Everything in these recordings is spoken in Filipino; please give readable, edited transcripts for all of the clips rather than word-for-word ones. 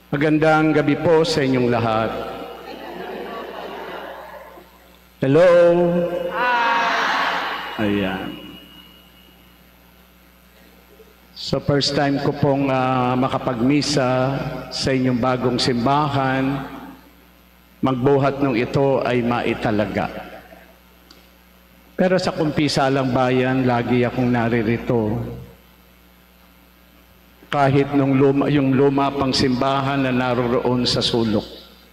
Magandang gabi po sa inyong lahat. Hello? Ayan. So first time ko pong makapagmisa sa inyong bagong simbahan. Magbuhat nung ito ay maitalaga. Pero sa kumpisalang bayan, lagi akong naririto. Kahit yung luma pang simbahan na naroroon sa sulok.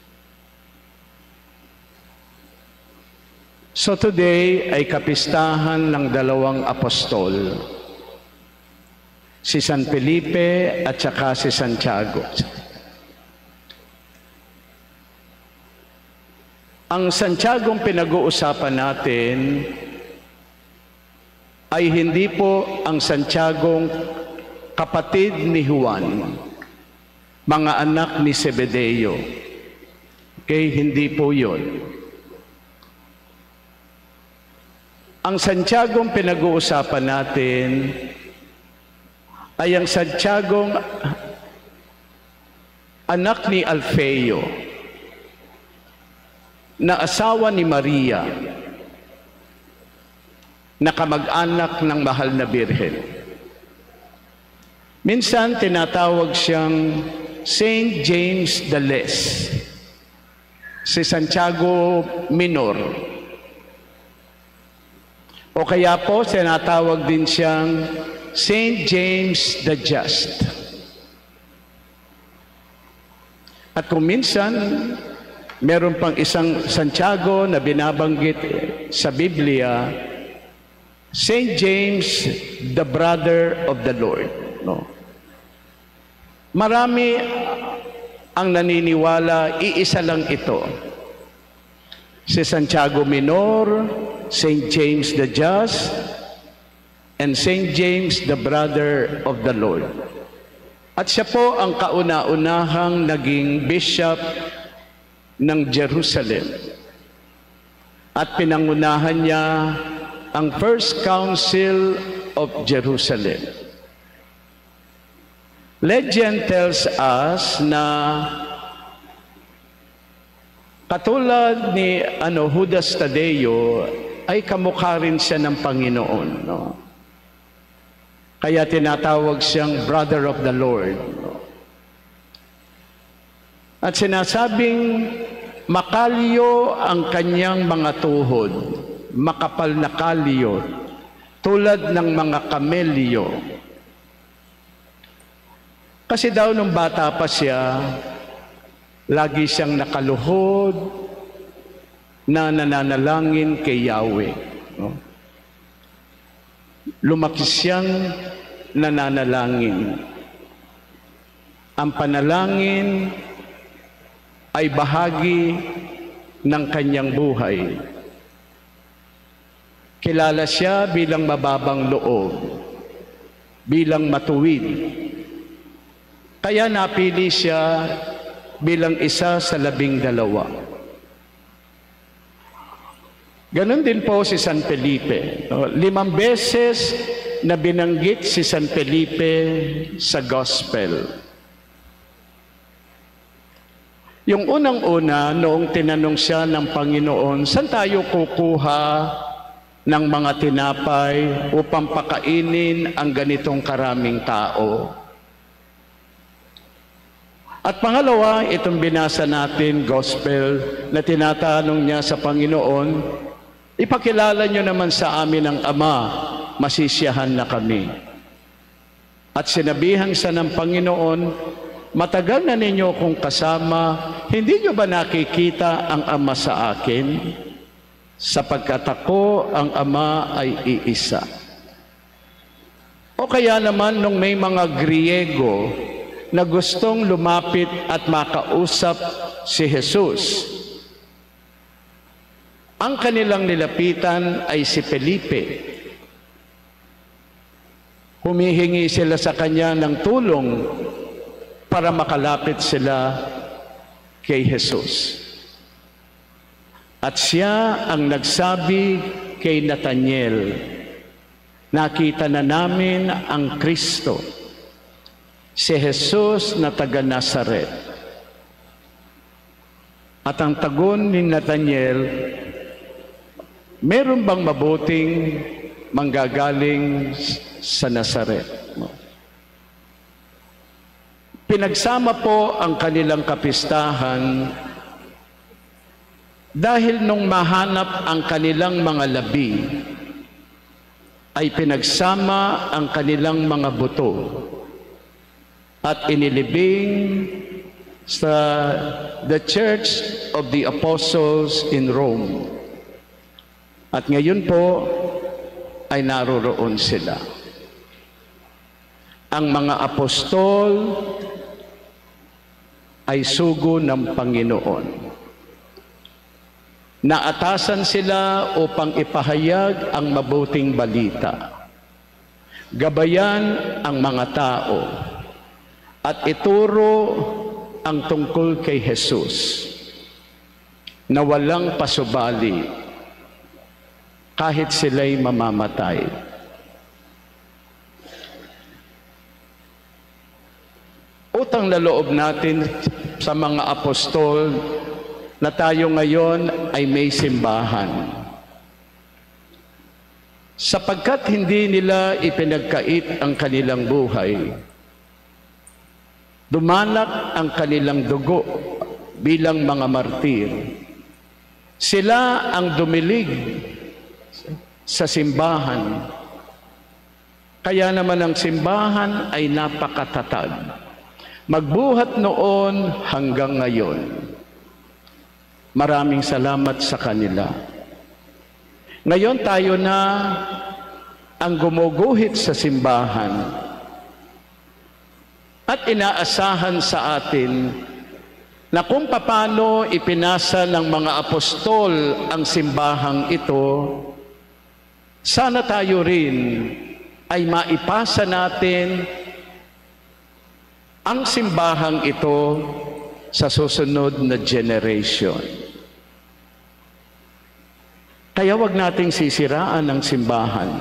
So today ay kapistahan ng dalawang apostol. Si San Felipe at saka si Santiago. Ang Santiagong pinag-uusapan natin ay hindi po ang Santiagong kapatid ni Juan, mga anak ni Zebedeo. Okay, hindi po yun. Ang Santiagong pinag-uusapan natin ay ang Santiagong anak ni Alfeo, na asawa ni Maria, na kamag-anak ng mahal na Birhen. Minsan tinatawag siyang Saint James the Less, si Santiago Minor. O kaya po tinatawag din siyang Saint James the Just. At kung minsan meron pang isang Santiago na binabanggit sa Biblia, Saint James, the brother of the Lord. No? Marami ang naniniwala, iisa lang ito. Si Santiago Minor, Saint James the Just, and Saint James, the brother of the Lord. At siya po ang kauna-unahang naging bishop ng Jerusalem. At pinangunahan niya ang First Council of Jerusalem. Legend tells us na katulad ni Judas Tadeo ay kamukha rin siya ng Panginoon. No? Kaya tinatawag siyang brother of the Lord. No? At sinasabing makalyo ang kanyang mga tuhod, makapal na kalyo, tulad ng mga kamelyo. Kasi daw nung bata pa siya, lagi siyang nakaluhod na nananalangin kay Yahweh. No? Lumaki siyang nananalangin. Ang panalangin ay bahagi ng kanyang buhay. Kilala siya bilang mababang loob, bilang matuwid. Kaya napili siya bilang isa sa 12. Ganon din po si San Felipe. 5 beses na binanggit si San Felipe sa Gospel. Yung unang-una, noong tinanong siya ng Panginoon, saan tayo kukuha ng mga tinapay upang pakainin ang ganitong karaming tao? At pangalawa, itong binasa natin, Gospel, na tinatanong niya sa Panginoon, ipakilala niyo naman sa amin ang Ama, masisiyahan na kami. At sinabihan siya ng Panginoon, matagal na ninyo kong kasama, hindi niyo ba nakikita ang Ama sa akin? Sapagkat ako, ang Ama ay iisa. O kaya naman nung may mga Griego na gustong lumapit at makausap si Jesus, ang kanilang nilapitan ay si Felipe. Humihingi sila sa kanya ng tulong para makalapit sila kay Jesus. At siya ang nagsabi kay Nathaniel, nakita na namin ang Kristo, si Jesus na taga Nazaret. At ang tagon ni Nathaniel, meron bang mabuting manggagaling sa Nazaret? Pinagsama po ang kanilang kapistahan dahil nung mahanap ang kanilang mga labi, ay pinagsama ang kanilang mga buto at inilibing sa the Church of the Apostles in Rome. At ngayon po ay naroroon sila. Ang mga apostol ay sugo ng Panginoon. Naatasan sila upang ipahayag ang mabuting balita. Gabayan ang mga tao at ituro ang tungkol kay Jesus na walang pasubali kahit sila'y mamamatay. Utang na loob natin sa mga apostol na tayo ngayon ay may simbahan. Sapagkat hindi nila ipinagkait ang kanilang buhay, dumanak ang kanilang dugo bilang mga martir. Sila ang dumilig sa simbahan. Kaya naman ang simbahan ay napakatatag. Magbuhat noon hanggang ngayon. Maraming salamat sa kanila. Ngayon tayo na ang gumuguhit sa simbahan at inaasahan sa atin na kung paano ipinasa ng mga apostol ang simbahang ito, sana tayo rin ay maipasa natin ang simbahang ito sa susunod na generation. Kaya wag nating sisiraan ang simbahan.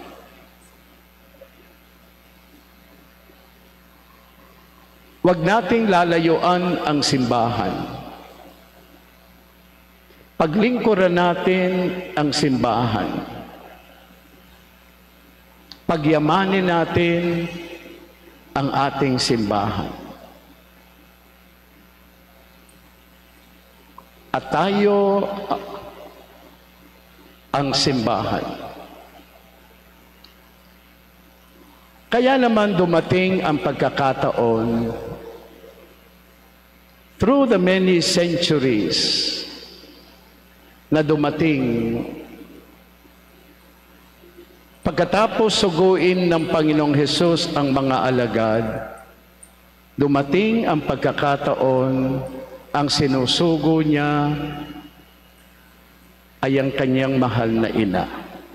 Wag nating lalayuan ang simbahan. Paglingkuran natin ang simbahan. Pagyamanin natin ang ating simbahan. At tayo ang simbahan. Kaya naman dumating ang pagkakataon through the many centuries na dumating pagkatapos suguin ng Panginoong Hesus ang mga alagad, dumating ang pagkakataon ang sinusugo niya ay ang kanyang mahal na ina.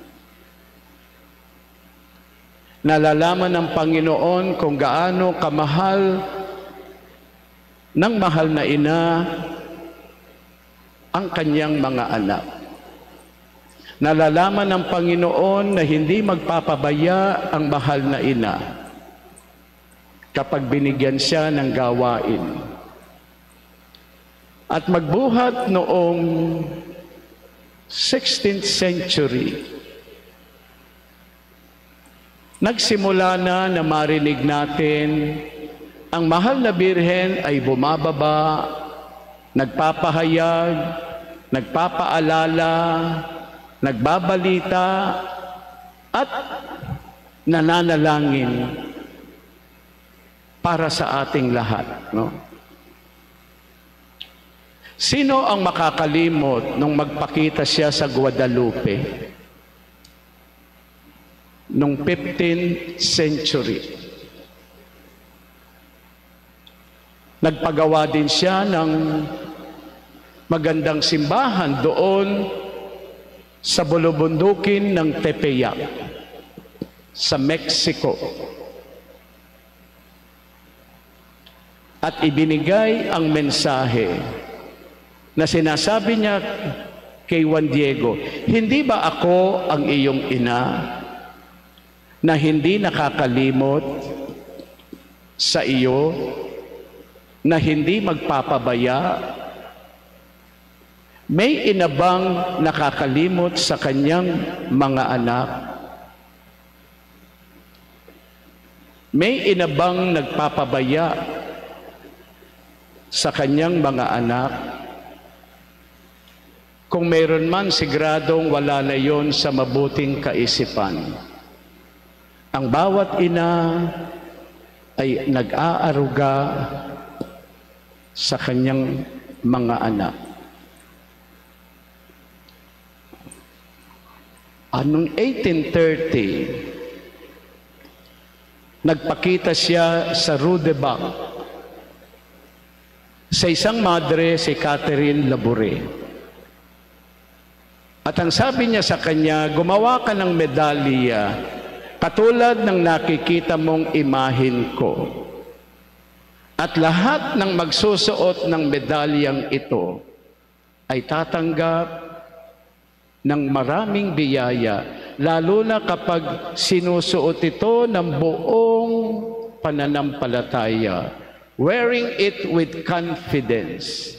Nalalaman ng Panginoon kung gaano kamahal ng mahal na ina ang kanyang mga anak. Nalalaman ng Panginoon na hindi magpapabaya ang mahal na ina kapag binigyan siya ng gawain. At magbuhat noong 16th century, nagsimula na marinig natin ang mahal na Birhen ay bumababa, nagpapahayag, nagpapaalala, nagbabalita, at nananalangin para sa ating lahat, no? Sino ang makakalimot nung magpakita siya sa Guadalupe nung 15th century? Nagpagawa din siya ng magandang simbahan doon sa bulubundukin ng Tepeyac sa Mexico. At ibinigay ang mensahe na sinasabi niya kay Juan Diego, hindi ba ako ang iyong ina na hindi nakakalimot sa iyo, na hindi magpapabaya May ina bang nakakalimot sa kanyang mga anak? May ina bang nagpapabaya sa kanyang mga anak? Kung mayroon man, siguradong wala na yon sa mabuting kaisipan. Ang bawat ina ay nag-aaruga sa kanyang mga anak. Anong 1830, nagpakita siya sa Rue de Bac sa isang madre, si Catherine Labouré. At ang sabi niya sa kanya, gumawa ka ng medalya katulad ng nakikita mong imahin ko. At lahat ng magsusuot ng medalyang ito ay tatanggap ng maraming biyaya, lalo na kapag sinusuot ito ng buong pananampalataya, wearing it with confidence.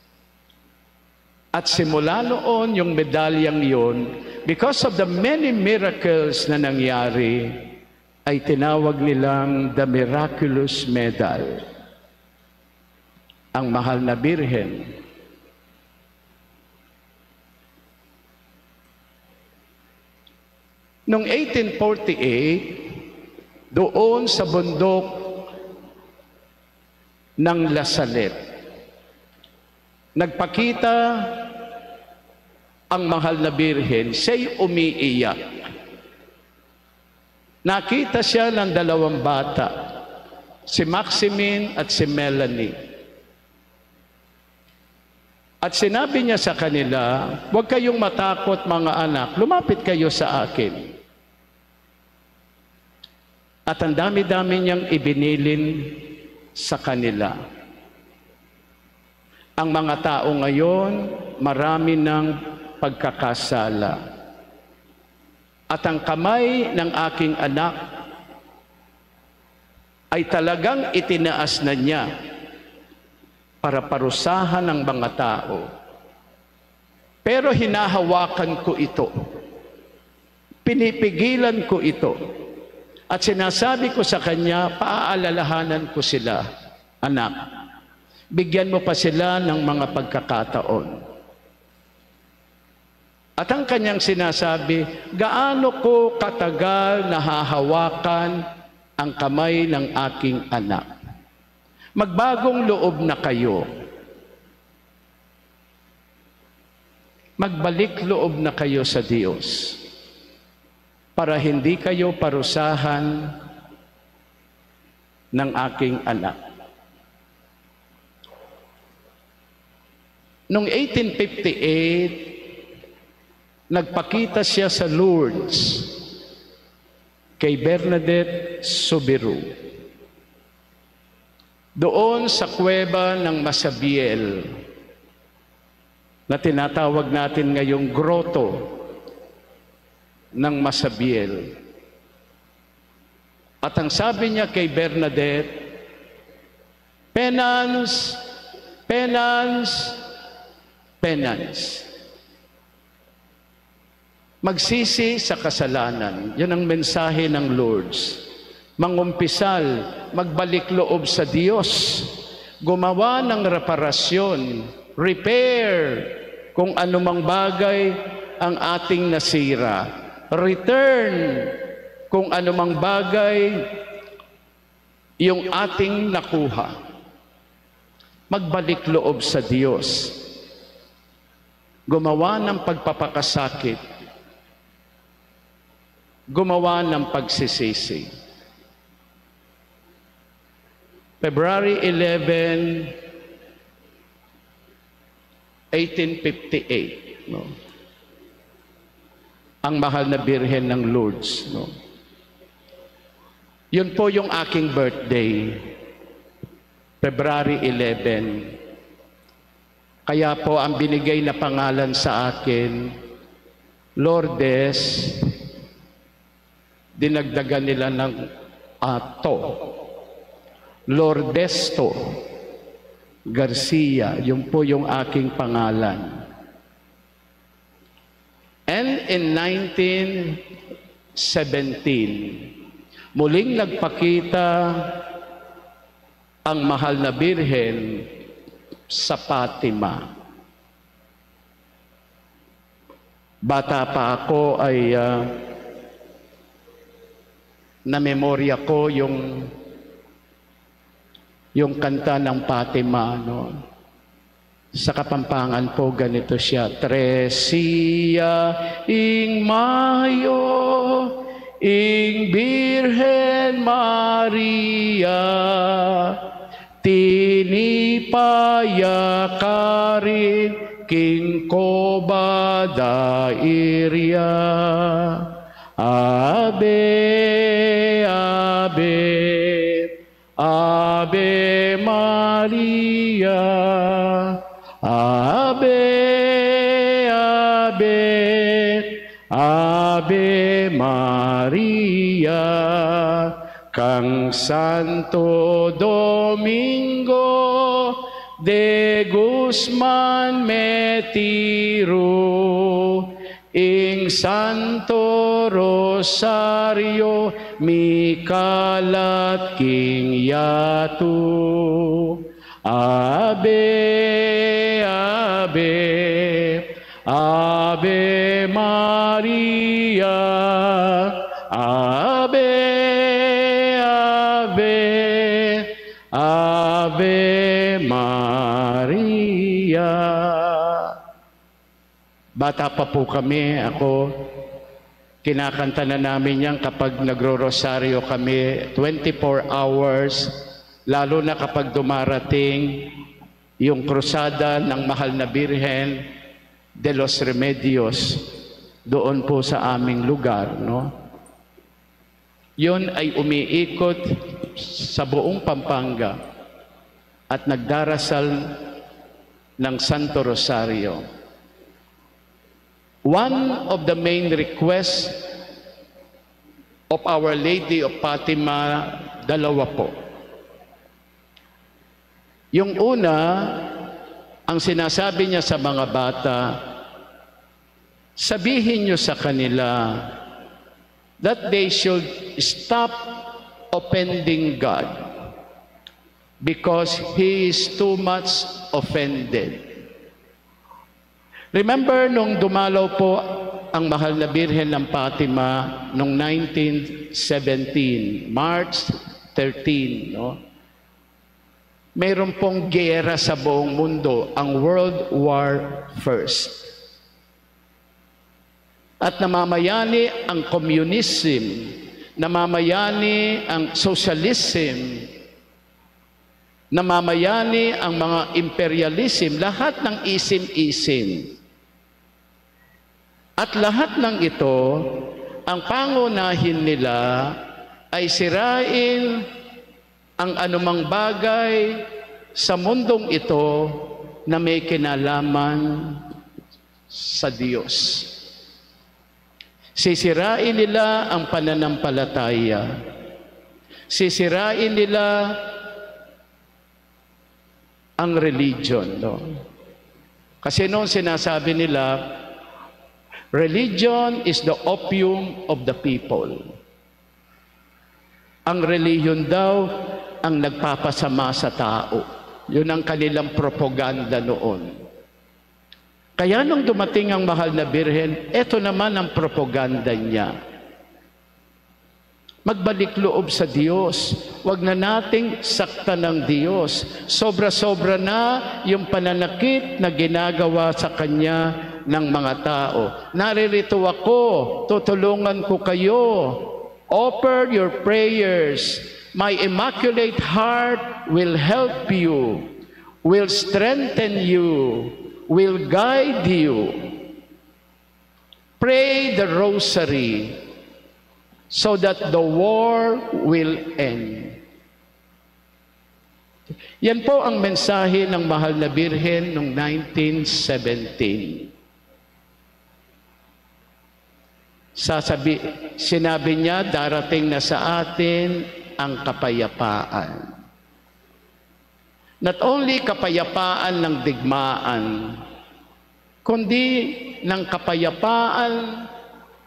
At simula noon, yung medalyang yun, because of the many miracles na nangyari, ay tinawag nilang the miraculous medal. Ang mahal na Birhen. Noong 1848, doon sa bundok ng La Salette, nagpakita ang mahal na Birhen, siya'y umiiyak. Nakita siya ng dalawang bata, si Maximin at si Melanie. At sinabi niya sa kanila, huwag kayong matakot mga anak, lumapit kayo sa akin. At ang dami-dami niyang ibinilin sa kanila. Ang mga tao ngayon, marami ng pagkakasala. At ang kamay ng aking anak ay talagang itinaas na niya para parusahan ng mga tao. Pero hinahawakan ko ito. Pinipigilan ko ito. At sinasabi ko sa kanya, paaalalahanan ko sila, anak, bigyan mo pa sila ng mga pagkakataon. At ang kanyang sinasabi, gaano ko katagal nahahawakan ang kamay ng aking anak? Magbagong loob na kayo. Magbalik loob na kayo sa Diyos para hindi kayo parusahan ng aking anak. Noong 1858, nagpakita siya sa Lourdes kay Bernadette Soubirous. Doon sa kuweba ng Masabiel, na tinatawag natin ngayong Grotto ng Masabiel. At ang sabi niya kay Bernadette, penance, penance, penance. Magsisi sa kasalanan. Yan ang mensahe ng Lourdes. Mangumpisal, magbalik loob sa Diyos, gumawa ng reparasyon, repair kung anumang bagay ang ating nasira. Return kung anumang bagay yung ating nakuha. Magbalik loob sa Diyos. Gumawa ng pagpapakasakit. Gumawa ng pagsisisi. February 11, 1858, no? Ang mahal na Birhen ng Lourdes, no? Yun po yung aking birthday, February 11. Kaya po ang binigay na pangalan sa akin, Lourdes, dinagdagan nila ng to. Lourdesto Garcia, yun po yung aking pangalan. in 1917, muling nagpakita ang mahal na Birhen sa Fatima. Bata pa ako ay na-memorya ko yung kanta ng Fatima, no? Sa Kapampangan po, ganito siya. Tresia ing Mayo, ing Birhen Maria, tinipaya karin king kobada iria. Ave, Ave, Ave Maria, Ave, Ave, Ave Maria, kang Santo Domingo de Guzman Metiro, ing Santo Rosario mikalat king yatu. Ave, Ave, Ave Maria, Ave, Ave, Ave Maria. Bata pa po kami, ako, kinakanta na namin yan kapag nagro-rosaryo kami, 24 hours, lalo na kapag dumarating yung krusada ng mahal na Birhen de los Remedios, doon po sa aming lugar, no? Yun ay umiikot sa buong Pampanga at nagdarasal ng Santo Rosario. One of the main requests of Our Lady of Fatima, dalawa po. Yung una, ang sinasabi niya sa mga bata, sabihin niyo sa kanila that they should stop offending God because He is too much offended. Remember nung dumalaw po ang mahal na Birhen ng Fatima noong 1917, March 13, no? Mayroon pong giyera sa buong mundo, ang World War I. At namamayani ang communism, namamayani ang socialism, namamayani ang mga imperialism, lahat ng isim-isim. At lahat ng ito, ang pangunahin nila ay sirain ang anumang bagay sa mundong ito na may kinalaman sa Diyos. Sisirain nila ang pananampalataya. Sisirain nila ang religion. No? Kasi noon sinasabi nila, religion is the opium of the people. Ang relihiyon daw ang nagpapasama sa tao. Yun ang kanilang propaganda noon. Kaya nung dumating ang mahal na Birhen, eto naman ang propaganda niya. Magbalik loob sa Diyos. Huwag na nating sakta ng Diyos. Sobra-sobra na yung pananakit na ginagawa sa Kanya ng mga tao. Naririto ako, tutulungan ko kayo. Offer your prayers. My Immaculate Heart will help you, will strengthen you, will guide you. Pray the rosary so that the war will end. Yan po ang mensahe ng mahal na Birhen noong 1917. Sinabi niya, darating na sa atin ang kapayapaan. Not only kapayapaan ng digmaan, kundi ng kapayapaan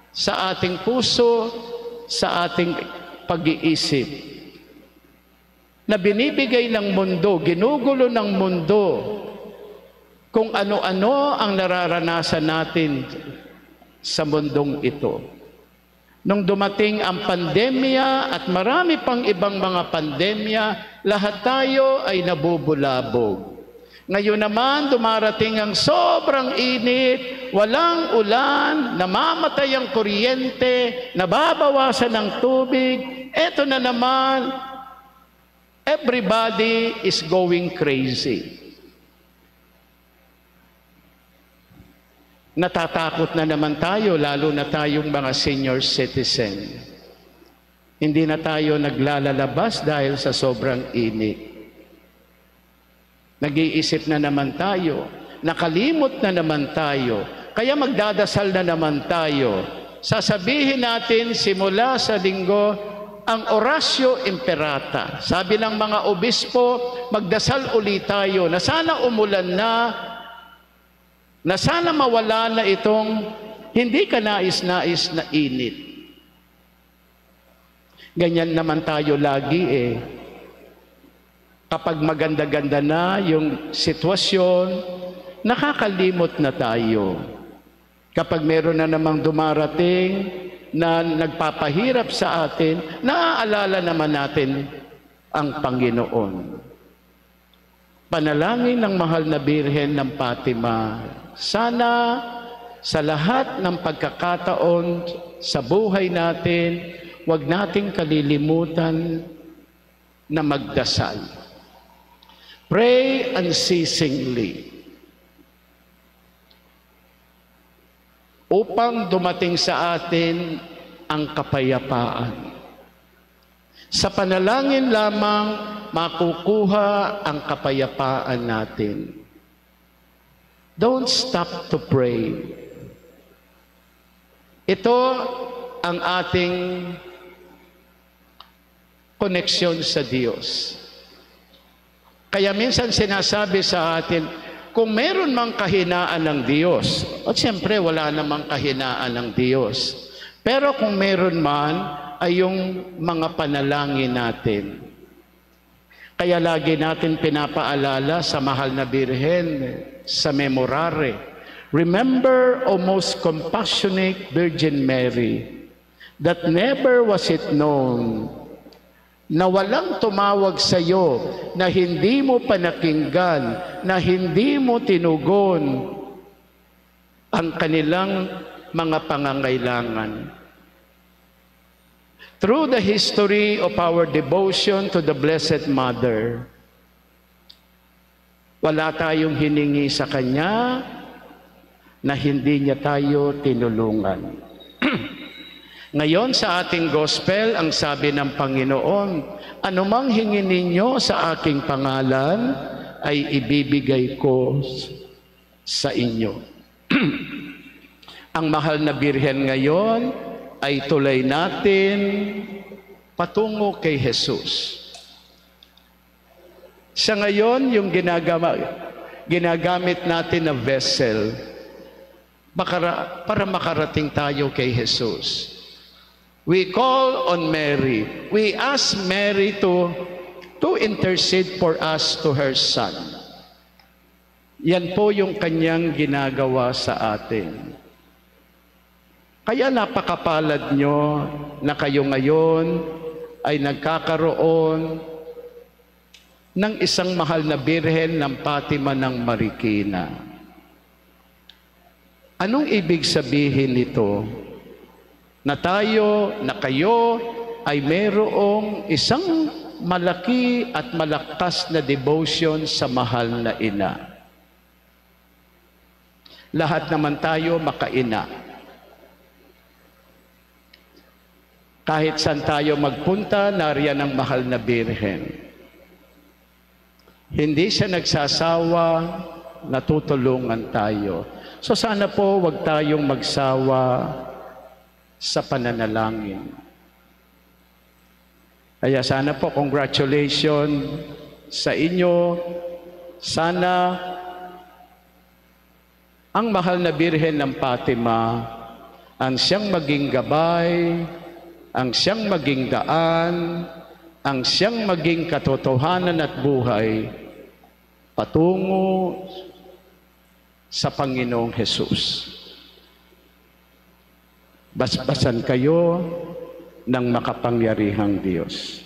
sa ating puso, sa ating pag-iisip, na binibigay ng mundo, ginugulo ng mundo, kung ano-ano ang nararanasan natin sa mundong ito. Nung dumating ang pandemya at marami pang ibang mga pandemya, lahat tayo ay nabubulabog. Ngayon naman, dumarating ang sobrang init, walang ulan, namamatay ang kuryente, nababawasan ng tubig. Eto na naman, everybody is going crazy. Natatakot na naman tayo, lalo na tayong mga senior citizen. Hindi na tayo naglalalabas dahil sa sobrang init. Nag-iisip na naman tayo, nakalimot na naman tayo, kaya magdadasal na naman tayo. Sasabihin natin simula sa linggo ang Oratio Imperata. Sabi ng mga obispo, magdasal ulit tayo na sana umulan na sana mawala na itong hindi ka nais-nais na init. Ganyan naman tayo lagi eh. Kapag maganda-ganda na yung sitwasyon, nakakalimot na tayo. Kapag meron na namang dumarating na nagpapahirap sa atin, naaalala naman natin ang Panginoon. Panalangin ng mahal na Birhen ng Fatima, sana sa lahat ng pagkakataon sa buhay natin, huwag nating kalilimutan na magdasal. Pray unceasingly upang dumating sa atin ang kapayapaan. Sa panalangin lamang makukuha ang kapayapaan natin. Don't stop to pray. Ito ang ating koneksyon sa Diyos. Kaya minsan sinasabi sa atin, kung meron mang kahinaan ng Diyos, at siyempre wala namang kahinaan ng Diyos, pero kung meron man, ay yung mga panalangin natin. Kaya lagi natin pinapaalala sa mahal na Birhen, sa memorare, remember, O most compassionate Virgin Mary, that never was it known na walang tumawag sa iyo na hindi mo panakinggan, na hindi mo tinugon ang kanilang mga pangangailangan. Through the history of our devotion to the Blessed Mother, wala tayong hiningi sa Kanya na hindi niya tayo tinulungan. Ngayon sa ating gospel, ang sabi ng Panginoon, anumang hingin ninyo sa aking pangalan ay ibibigay ko sa inyo. Ang mahal na Birhen ngayon ay tulay natin patungo kay Jesus. Siya ngayon yung ginagamit natin na vessel para makarating tayo kay Jesus. We call on Mary. We ask Mary to intercede for us to her Son. Yan po yung kanyang ginagawa sa atin. Kaya napakapalad nyo na kayo ngayon ay nagkakaroon ng isang mahal na Birhen ng Fatima ng Marikina. Anong ibig sabihin nito? Na tayo, na kayo ay mayroong isang malaki at malakas na devotion sa mahal na ina. Lahat naman tayo makaina. Kahit saan tayo magpunta, nariyan ang mahal na Birhen. Hindi siya nagsasawa, natutulungan tayo. So sana po wag tayong magsawa sa pananalangin. Kaya sana po, congratulations sa inyo. Sana ang mahal na Birhen ng Fatima ang siyang maging gabay, ang siyang maging daan, ang siyang maging katotohanan at buhay patungo sa Panginoong Hesus. Basbasan kayo ng makapangyarihang Diyos.